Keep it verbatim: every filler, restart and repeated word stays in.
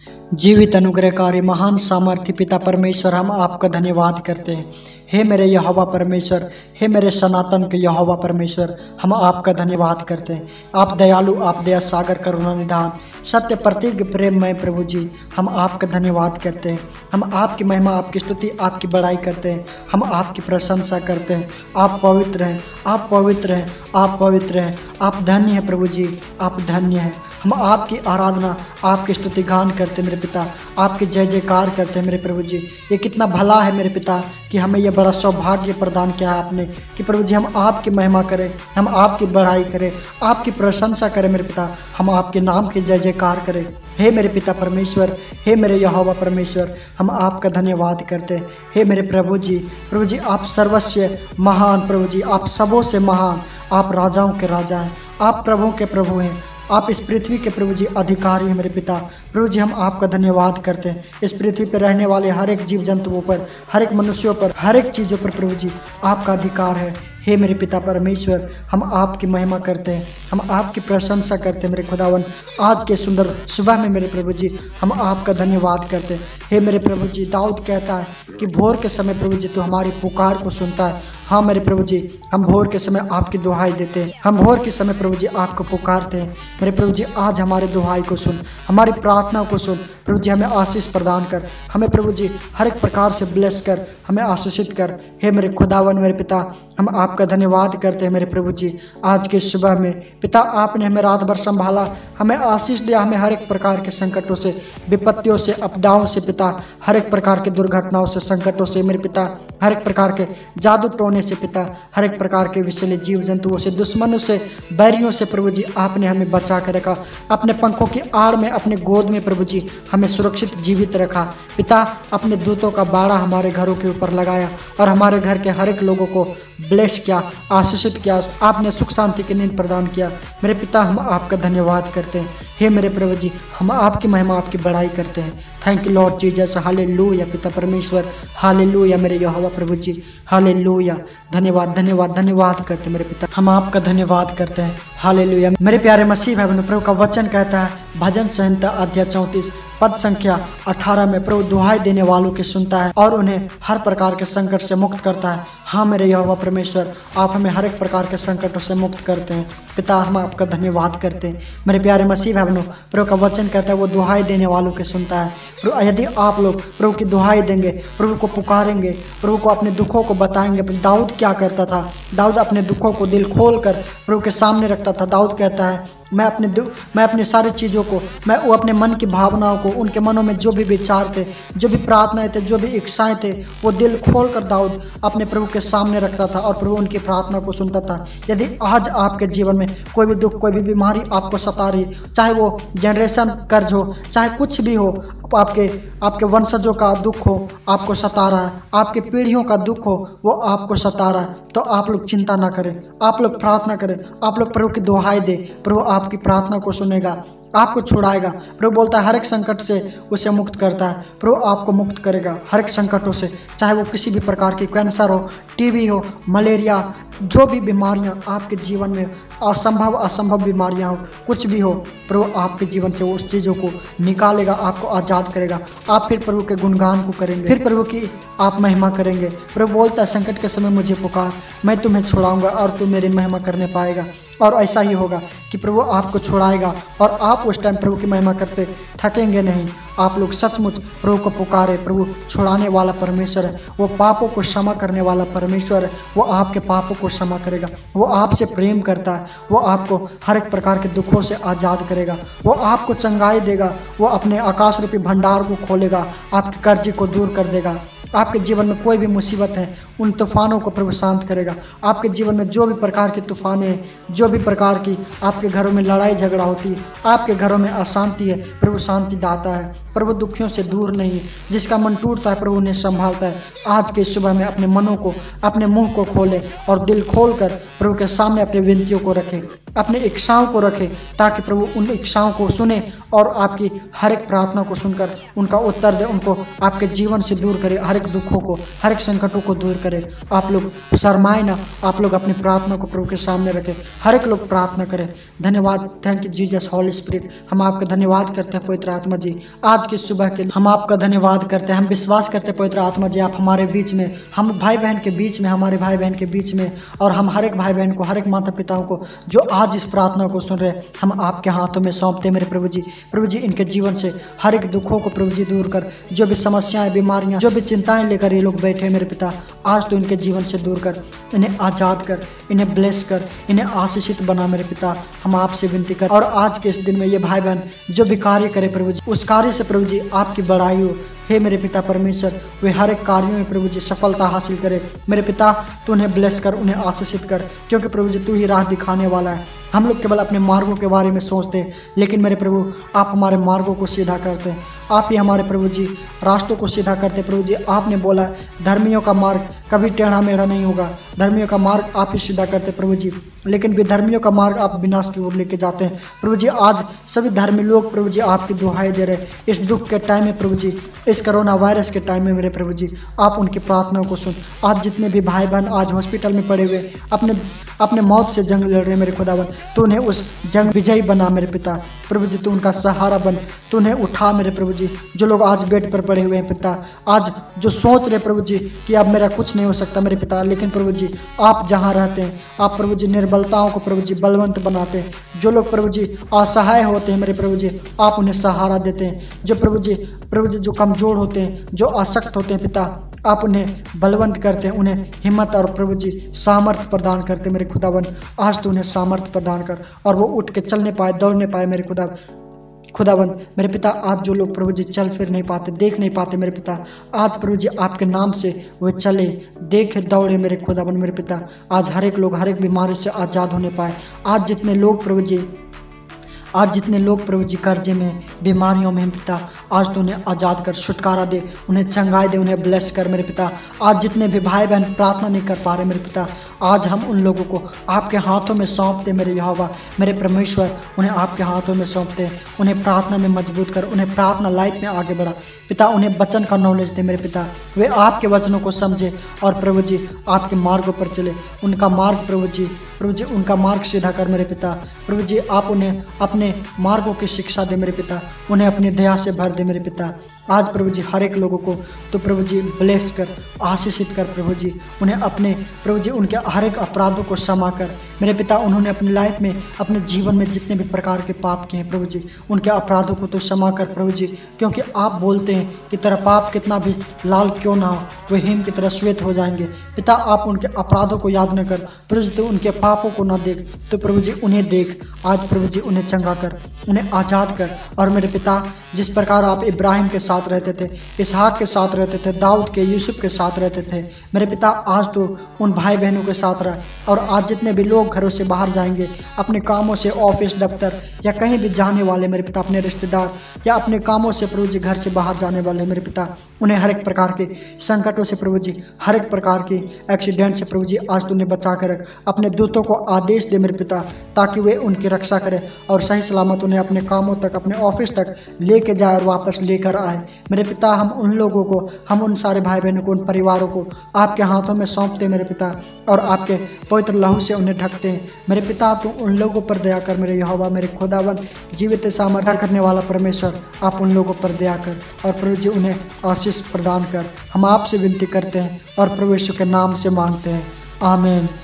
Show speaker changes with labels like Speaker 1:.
Speaker 1: जीवित अनुग्रहकारी महान सामर्थ्य पिता परमेश्वर, हम आपका धन्यवाद करते हैं। हे मेरे यहोवा परमेश्वर, हे मेरे सनातन के यहोवा परमेश्वर, हम आपका धन्यवाद करते हैं। आप दयालु, आप दया सागर, करुणा निधान, सत्य प्रतीक, प्रेममय प्रभु जी, हम आपका धन्यवाद करते हैं। हम आपकी महिमा, आपकी स्तुति, आपकी बड़ाई करते हैं। हम आपकी प्रशंसा करते हैं। आप पवित्र हैं, आप पवित्र हैं, आप पवित्र हैं। आप धन्य हैं प्रभु जी, आप धन्य हैं। हम आपकी आराधना, आपकी स्तुति गान करते हैं मेरे पिता, आपके जय जयकार करते हैं मेरे प्रभु जी। ये कितना भला है मेरे पिता कि हमें यह बड़ा सौभाग्य प्रदान किया है आपने कि प्रभु जी हम आपकी महिमा करें, हम आपकी बढ़ाई करें, आपकी प्रशंसा करें मेरे पिता, हम आपके नाम के जय जयकार करें। हे मेरे पिता परमेश्वर, हे मेरे यहोवा परमेश्वर, हम आपका धन्यवाद करते हैं। हे मेरे प्रभु जी, प्रभु जी आप सर्वस्व महान प्रभु जी, आप सबों से महान, आप राजाओं के राजा हैं, आप प्रभुओं के प्रभु हैं, आप इस पृथ्वी के प्रभु जी अधिकारी हैं मेरे पिता। प्रभु जी हम आपका धन्यवाद करते हैं। इस पृथ्वी पर रहने वाले हर एक जीव जंतुओं पर, हर एक मनुष्यों पर, हर एक चीज़ों पर प्रभु जी आपका अधिकार है। हे मेरे पिता परमेश्वर, हम आपकी महिमा करते हैं, हम आपकी प्रशंसा करते हैं मेरे खुदावन। आज के सुंदर सुबह में मेरे प्रभु जी हम आपका धन्यवाद करते हैं। हे मेरे प्रभु जी, दाऊद कहता है कि भोर के समय प्रभु जी तो हमारी पुकार को सुनता है। हाँ मेरे प्रभु जी, हम भोर के समय आपकी दुहाई देते हैं, हम भोर के समय प्रभु जी आपको पुकारते हैं। मेरे प्रभु जी आज हमारे दुहाई को सुन, हमारी प्रार्थना को सुन प्रभु जी, हमें आशीष प्रदान कर, हमें प्रभु जी हर एक प्रकार से ब्लेस कर, हमें आशीषित कर। हे मेरे खुदावन मेरे पिता, हम आपका धन्यवाद करते हैं मेरे प्रभु जी। आज के सुबह में पिता आपने हमें रात भर संभाला, हमें आशीष दिया, हमें हर एक प्रकार के संकटों से, विपत्तियों से, आपदाओं से पिता, हर एक प्रकार के दुर्घटनाओं से, संकटों से मेरे पिता, हर एक प्रकार के जादू टोने से पिता, हर एक प्रकार के विषैले जीव जंतुओं से, दुश्मनों से, बैरियों से प्रभु जी आपने हमें बचा कर रखा। अपने पंखों की आड़ में, अपने गोद में प्रभु जी हमें सुरक्षित जीवित रखा पिता। अपने दूतों का बाड़ा हमारे घरों के ऊपर लगाया और हमारे घर के हर एक लोगों को ब्लेस किया, आशीषित किया, आपने सुख शांति की नींद प्रदान किया। मेरे पिता हम आपका धन्यवाद करते हैं। हे मेरे प्रभु जी, हम आपकी महिमा, आपकी बड़ाई करते हैं। Thank you lord Jesus, hallelujah पिता परमेश्वर, हालेलुया मेरे यहोवा प्रभु जी, हालेलुया। धन्यवाद धन्यवाद धन्यवाद करते हैं मेरे पिता, हम आपका धन्यवाद करते हैं। हालेलुया मेरे प्यारे मसीह भाई बहनों, प्रभु का वचन कहता है भजन संहिता अध्याय चौंतीस पद संख्या अठारह में, प्रभु दुहाई देने वालों की सुनता है और उन्हें हर प्रकार के संकट से मुक्त करता है। हाँ मेरे यहोवा परमेश्वर, आप हमें हर एक प्रकार के संकटों से मुक्त करते हैं पिता, हम आपका धन्यवाद करते हैं। मेरे प्यारे मसीह भाई बहनों, प्रभु का वचन कहता है वो दुहाई देने वालों की सुनता है। प्रभु यदि आप लोग प्रभु की दुहाई देंगे, प्रभु को पुकारेंगे, प्रभु को अपने दुखों को बताएंगे। दाऊद क्या करता था? दाऊद अपने दुखों को दिल खोल कर प्रभु के सामने रखता था। दाऊद कहता है मैं अपने मैं अपनी सारी चीज़ों को, मैं वो अपने मन की भावनाओं को, उनके मनों में जो भी विचार थे, जो भी प्रार्थनाएं थे, जो भी इच्छाएं थे, वो दिल खोल कर दाऊद अपने प्रभु के सामने रखता था और प्रभु उनकी प्रार्थना को सुनता था। यदि आज आपके जीवन में कोई भी दुख, कोई भी बीमारी आपको सता रही, चाहे वो जनरेशन कर्ज हो, चाहे कुछ भी हो, आपके आपके वंशजों का दुख हो आपको सता रहा है, आपके पीढ़ियों का दुख हो वो आपको सता रहा है, तो आप लोग चिंता ना करें, आप लोग प्रार्थना करें, आप लोग प्रभु की दुहाई दे। प्रभु आपकी प्रार्थना को सुनेगा, आपको छुड़ाएगा। प्रभु बोलता है हर एक संकट से उसे मुक्त करता है। प्रभु आपको मुक्त करेगा हर एक संकटों से, चाहे वो किसी भी प्रकार की कैंसर हो, टीबी हो, मलेरिया, जो भी बीमारियां आपके जीवन में असंभव असंभव बीमारियां हो, कुछ भी हो, प्रभु आपके जीवन से उस चीज़ों को निकालेगा, आपको आज़ाद करेगा। आप फिर प्रभु के गुणगान को करेंगे, फिर प्रभु की आप महिमा करेंगे। प्रभु बोलता है संकट के समय मुझे पुकार, मैं तुम्हें छुड़ाऊंगा और तू मेरी महिमा करने पाएगा। और ऐसा ही होगा कि प्रभु आपको छुड़ाएगा और आप उस टाइम प्रभु की महिमा करते थकेंगे नहीं। आप लोग सचमुच प्रभु को पुकारे। प्रभु छुड़ाने वाला परमेश्वर है, वो पापों को क्षमा करने वाला परमेश्वर है, वो आपके पापों को क्षमा करेगा, वो आपसे प्रेम करता है, वो आपको हर एक प्रकार के दुखों से आज़ाद करेगा, वो आपको चंगाई देगा, वो अपने आकाश रूपी भंडार को खोलेगा, आपके कर्ज को दूर कर देगा। आपके जीवन में कोई भी मुसीबत है उन तूफानों को प्रभु शांत करेगा। आपके जीवन में जो भी प्रकार की तूफानें हैं, जो भी प्रकार की आपके घरों में लड़ाई झगड़ा होती है, आपके घरों में अशांति है, प्रभु शांति दाता है। प्रभु दुखियों से दूर नहीं है, जिसका मन टूटता है प्रभु उन्हें संभालता है। आज के सुबह में अपने मनों को, अपने मुंह को खोलें और दिल खोल कर प्रभु के सामने अपनी विनतियों को रखें, अपनी इच्छाओं को रखें, ताकि प्रभु उन इच्छाओं को सुने और आपकी हर एक प्रार्थना को सुनकर उनका उत्तर दे, उनको आपके जीवन से दूर करे, हर एक दुखों को, हर एक संकटों को दूर करे। आप लोग शर्माए ना, आप लोग अपनी प्रार्थना को प्रभु के सामने रखें, हर एक लोग प्रार्थना करें। धन्यवाद, thank you Jesus holy spirit. हम आपका धन्यवाद करते हैं पवित्र आत्मा जी, आज की सुबह के लिए हम आपका धन्यवाद करते हैं। हम विश्वास करते हैं पवित्र आत्मा जी, आप हमारे बीच में, हम भाई बहन के बीच में, हमारे भाई बहन के बीच में, और हम हर एक भाई बहन को, हर एक माता पिताओं को जो आज इस प्रार्थना को सुन रहे हैं, हम आपके हाथों में सौंपते हैं मेरे प्रभु जी। प्रभु जी इनके जीवन से हर एक दुखों को प्रभु जी दूर कर, जो भी समस्याएं, बीमारियां, जो भी चिंताएं लेकर ये लोग बैठे हैं मेरे पिता, आज तो इनके जीवन से दूर कर, इन्हें आजाद कर, इन्हें ब्लेस कर, इन्हें आशीषित बना मेरे पिता। हम आपसे विनती कर, और आज के इस दिन में ये भाई बहन जो भी कार्य करे प्रभु जी, उस कार्य से प्रभु जी आपकी बड़ाई हो। हे मेरे पिता परमेश्वर, वे हर एक कार्यों में प्रभु जी सफलता हासिल करे मेरे पिता। तू उन्हें ब्लेस कर, उन्हें आशीषित कर, क्योंकि प्रभु जी तू ही राह दिखाने वाला है। हम लोग केवल अपने मार्गों के बारे में सोचते हैं, लेकिन मेरे प्रभु आप हमारे मार्गों को सीधा करते हैं। आप ही हमारे प्रभु जी रास्तों को सीधा करते प्रभु जी। आपने बोला धर्मियों का मार्ग कभी टेढ़ा मेढ़ा नहीं होगा, धर्मियों का मार्ग आप ही सीधा करते प्रभु जी, लेकिन विधर्मियों का मार्ग आप विनाश की ओर लेके जाते हैं प्रभु जी। आज सभी धर्मी लोग प्रभु जी आपकी दुहाई दे रहे हैं इस दुख के टाइम में प्रभु जी, इस कोरोना वायरस के टाइम में मेरे प्रभु जी, आप उनकी प्रार्थनाओं को सुन। आज जितने भी भाई बहन आज हॉस्पिटल में पड़े हुए अपने अपने मौत से जंग लड़ रहे मेरे खुदावन, तो उन्हें उस जंग विजयी बना मेरे पिता प्रभु जी। तू उनका सहारा बन, तो उन्हें उठा मेरे प्रभु जी। जो लोग आज बेड पर पड़े हुए हैं पिता, आज जो सोच रहे प्रभु जी कि अब मेरा कुछ नहीं हो सकता मेरे पिता, लेकिन प्रभु जी आप जहाँ रहते हैं, आप प्रभु जी निर्बलताओं को प्रभु जी बलवंत बनाते हैं। जो लोग प्रभु जी असहाय होते हैं मेरे प्रभु जी, आप उन्हें सहारा देते हैं। जो प्रभु जी प्रभु जी जो कमजोर होते हैं, जो असक्त होते हैं पिता, आप उन्हें बलवंत करते हैं, उन्हें हिम्मत और प्रभु जी सामर्थ्य प्रदान करते मेरे खुदावन। आज तो उन्हें सामर्थ्य प्रदान कर, और वो उठ के चलने पाए, दौड़ने पाए मेरे खुदा खुदावन मेरे पिता। आज जो लोग प्रभु जी चल फिर नहीं पाते, देख नहीं पाते मेरे पिता, आज प्रभु जी आपके नाम से वे चले, देखे, दौड़े मेरे खुदावन मेरे पिता। आज हर एक लोग हर एक बीमारी से आज़ाद होने पाए। आज जितने लोग प्रभु जी आज जितने लोग प्रभु जी कर्जे में, बीमारियों में पिता, आज तो उन्हें आज़ाद कर, छुटकारा दे, उन्हें चंगाई दे, उन्हें ब्लेस कर मेरे पिता। आज जितने भी भाई बहन प्रार्थना नहीं कर पा रहे मेरे पिता, आज हम उन लोगों को आपके हाथों में सौंपते मेरे यहोवा मेरे परमेश्वर। उन्हें आपके हाथों में सौंपते, उन्हें प्रार्थना में मजबूत कर, उन्हें प्रार्थना लाइफ में आगे बढ़ा पिता। उन्हें वचन का नॉलेज दे मेरे पिता, वे आपके वचनों को समझे और प्रभु जी आपके मार्गों पर चले। उनका मार्ग प्रभु जी प्रभु जी उनका मार्ग सीधा कर मेरे पिता। प्रभु जी आप उन्हें अपने मार्गों की शिक्षा दे मेरे पिता, उन्हें अपनी दया से भर दे मेरे पिता। आज प्रभु जी हर एक लोगों को तो प्रभु जी ब्लेस कर, आशीषित कर प्रभु जी। उन्हें अपने प्रभु जी उनके हर एक अपराधों को क्षमा कर मेरे पिता। उन्होंने अपनी लाइफ में, अपने जीवन में जितने भी प्रकार के पाप किए हैं प्रभु जी, उनके अपराधों को तो क्षमा कर प्रभु जी, क्योंकि आप बोलते हैं कि तेरा पाप कितना भी लाल क्यों ना हो, वे हिम की तरह श्वेत हो जाएंगे पिता। आप उनके अपराधों को याद न कर प्रभु जी, तो उनके पापों को ना देख, तो प्रभु जी उन्हें देख। आज प्रभु जी उन्हें चंगा कर, उन्हें आज़ाद कर। और मेरे पिता जिस प्रकार आप इब्राहिम के साथ रहते थे, इसहाक के साथ रहते थे, दाऊद के, यूसुफ के साथ रहते थे मेरे पिता, आज तो उन भाई बहनों के साथ रह। और आज जितने भी लोग घरों से बाहर जाएंगे, अपने कामों से, ऑफिस, दफ्तर या कहीं भी जाने वाले मेरे पिता, अपने रिश्तेदार या अपने कामों से प्रभु जी घर से बाहर जाने वाले मेरे पिता, उन्हें हर एक प्रकार के संकटों से प्रभु जी, हर एक प्रकार के एक्सीडेंट से प्रभु जी आज तूने बचा कर रख। अपने दूतों को आदेश दे मेरे पिता, ताकि वे उनकी रक्षा करें और सही सलामत उन्हें अपने कामों तक, अपने ऑफिस तक लेके जाए और वापस लेकर आए मेरे पिता। हम उन लोगों को, हम उन सारे भाई बहनों को, उन परिवारों को आपके हाथों में सौंपते मेरे पिता, और आपके पवित्र लहू से उन्हें ढकते हैं मेरे पिता। तू उन लोगों पर दया कर मेरे यहोवा मेरे खुदावन, जीवित सामर्थ्य करने वाला परमेश्वर, आप उन लोगों पर दया कर और प्रभु जी उन्हें आशीष प्रदान कर। हम आपसे विनती करते हैं और प्रभु यीशु के नाम से मांगते हैं, आमीन।